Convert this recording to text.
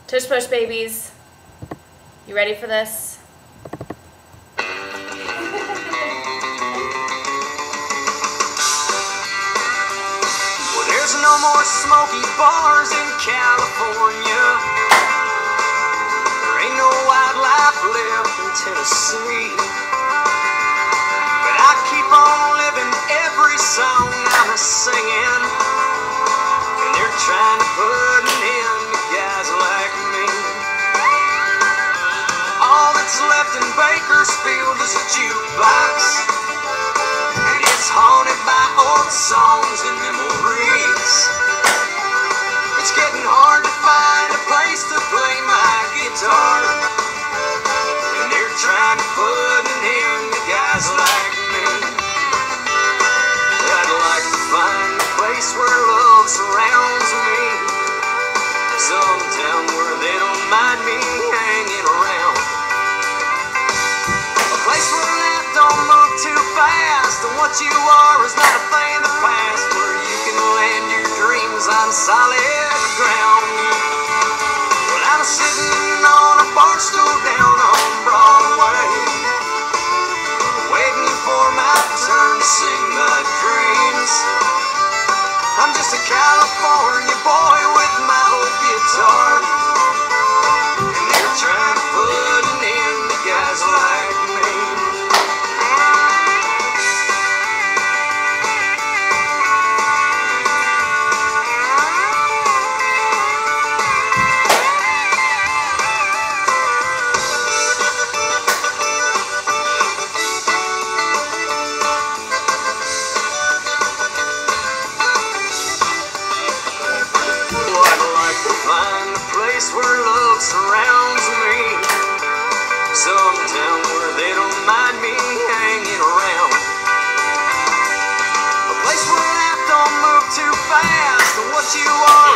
Tush Push babies, you ready for this? Well, there's no more smoky bars in California. There ain't no wildlife left in Tennessee. But I keep on living every song I'm singing, and they're trying to put an end to guys like me. All that's left in Bakersfield is a jukebox, and it's haunted by old songs and memories. It's getting hard to find a place to play my guitar, and they're trying to put an end to guys like me. I'd like to find a place where love surrounds me, some town where they don't mind me hanging around, a place where life don't move too fast, and what you are is not a thing of the past, where you can land your dreams on solid ground. Well, I'm sitting on a bar stool down on Broadway, waiting for my turn to sing my dreams. I'm just a California boy with my old guitar, and they're trying to put an end to guys like me. Find a place where love surrounds me, some town where they don't mind me hanging around, a place where life don't move too fast, and what you are